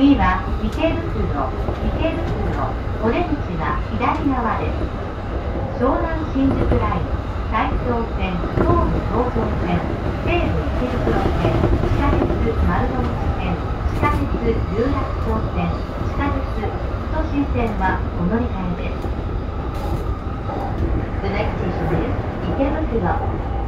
次は池袋、お出口は左側です。湘南新宿ライン、埼京線、東武東上線、西武池袋線、地下鉄丸の内線、地下鉄有楽町線、地下鉄都心線はお乗り換えです。The next station is 池袋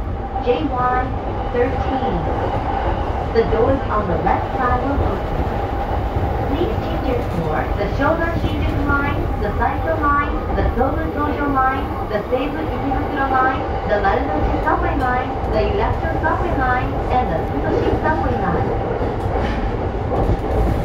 JY13. The doors on the left side will open. Please change your for the Shonan Shinjuku Line, the Saito Line, the Tobu Tojo Line, the Seibu Ikebukuro Line, the Marunouchi Subway Line, the Yurakucho Subway Line, and the Tsutoshi Subway Line.